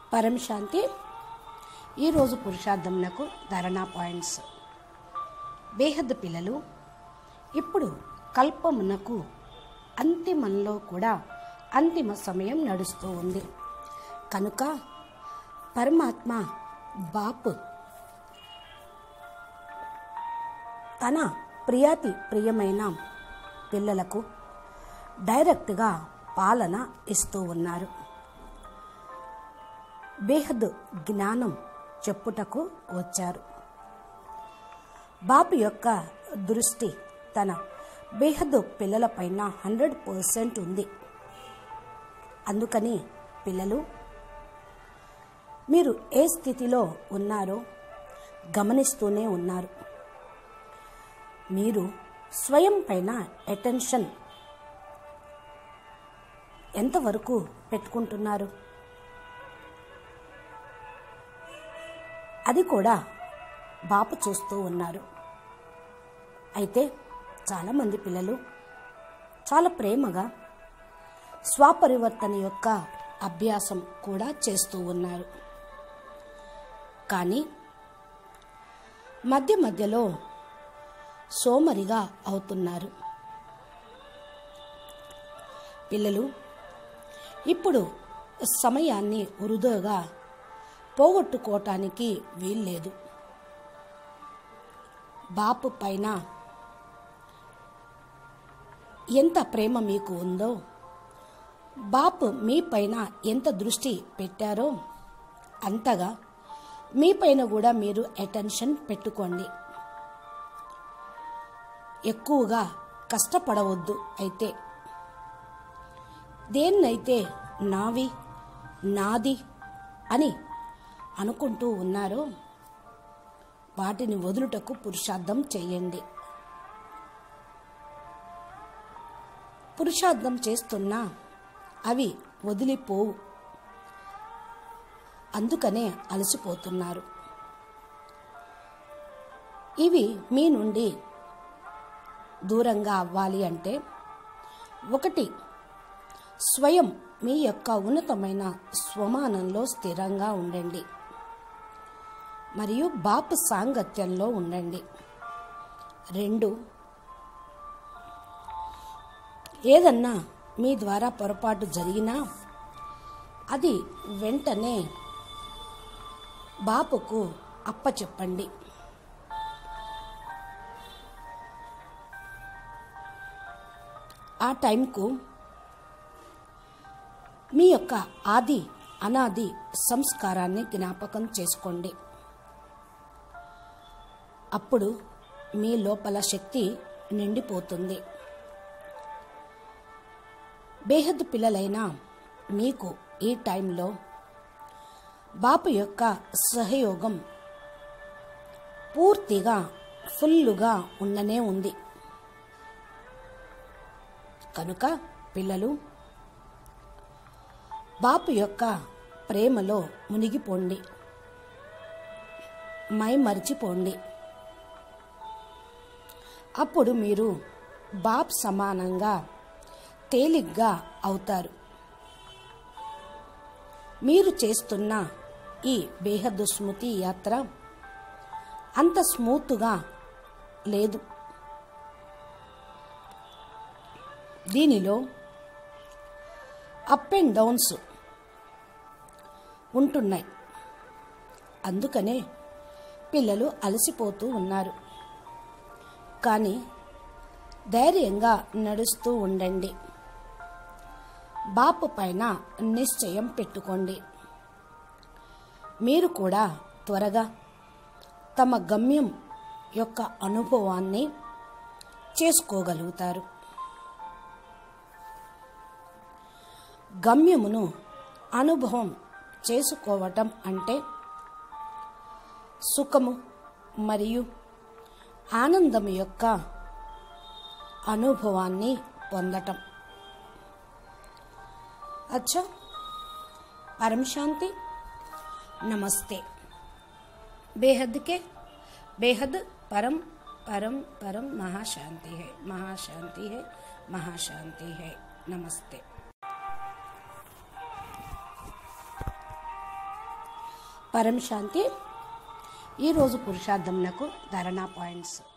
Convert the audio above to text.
పరం శాంతి. ఈరోజు పురుషార్థంలకు ధారణా పాయింట్స్. బేహద్ పిల్లలు, ఇప్పుడు కల్పమునకు అంతిమంలో కూడా అంతిమ సమయం నడుస్తూ ఉంది కనుక పరమాత్మ బాపు తన ప్రియాతి ప్రియమైన పిల్లలకు డైరెక్ట్గా పాలన ఇస్తూ ఉన్నారు. బేహద్ జ్ఞానం చెప్పుటకు వచ్చారు. బాపు యొక్క దృష్టి తన బేహద్ పిల్లలపైన 100% ఉంది. అందుకని పిల్లలు, మీరు ఏ స్థితిలో ఉన్నారో గమనిస్తూనే ఉన్నారు. మీరు స్వయం పైన అటెన్షన్ ఎంతవరకు పెట్టుకుంటున్నారు? అది కూడా బాపు చూస్తూ ఉన్నారు. అయితే చాలామంది పిల్లలు చాలా ప్రేమగా స్వపరివర్తన యొక్క అభ్యాసం కూడా చేస్తూ ఉన్నారు. కానీ మధ్య మధ్యలో సోమరిగా అవుతున్నారు. పిల్లలు, ఇప్పుడు సమయాన్ని వృధాగా పోగొట్టుకోవటానికి వీల్లేదు. బాపు పైన ఎంత ప్రేమ మీకు ఉందో, బాపు మీ పైన ఎంత దృష్టి పెట్టారో అంతగా మీ పైన కూడా మీరు అటెన్షన్ పెట్టుకోండి. ఎక్కువగా కష్టపడవద్దు. అయితే దేన్నైతే నావి నాది అని అనుకుంటూ ఉన్నారో వాటిని వదులుటకు పురుషార్థం చేయండి. పురుషార్థం చేస్తున్నా అవి వదిలిపోవు. అందుకనే అలసిపోతున్నారు. ఇవి మీ నుండి దూరంగా అవ్వాలి అంటే, ఒకటి, స్వయం మీ యొక్క ఉన్నతమైన స్వమానంలో స్థిరంగా ఉండండి మరియు బాపు సాంగత్యంలో ఉండండి. 2, ఏదన్నా మీ ద్వారా పొరపాటు జరిగినా అది వెంటనే బాపుకు అప్పచెప్పండి. ఆ టైంకు మీ యొక్క ఆది అనాది సంస్కారాన్ని జ్ఞాపకం చేసుకోండి. అప్పుడు మీ లోపల శక్తి నిండిపోతుంది. బేహద్ పిల్లలైన మీకు ఈ టైంలో బాపు యొక్క సహయోగం పూర్తిగా ఫుల్లుగా ఉండనే ఉంది. కనుక పిల్లలు, బాపు యొక్క ప్రేమలో మునిగిపోండి, మైమరిచిపోండి. అప్పుడు మీరు బాప్ సమానంగా తేలిగ్గా అవుతారు. మీరు చేస్తున్న ఈ బేహద్ స్మృతి యాత్ర అంత స్మూత్గా లేదు. దీనిలో అప్ అండ్ డౌన్స్ ఉంటున్నాయి. అందుకనే పిల్లలు అలసిపోతూ ఉన్నారు. కానీ ధైర్యంగా నడుస్తూ ఉండండి. బాపు పైన నిశ్చయం పెట్టుకోండి. మీరు కూడా త్వరగా తమ గమ్యం యొక్క అనుభవాన్ని చేసుకోగలుగుతారు. గమ్యమును అనుభవం చేసుకోవటం అంటే సుఖము మరియు ఆనందం యొక్క అనుభవాన్ని పొందటం. अच्छा, परम शांति, नमस्ते। बेहद के बेहद परम परम परम महाशांति है, महाशांति है, महाशांति है। नमस्ते। పరం శాంతి. ఈరోజు పురుషార్థమునకు ధారణా పాయింట్స్.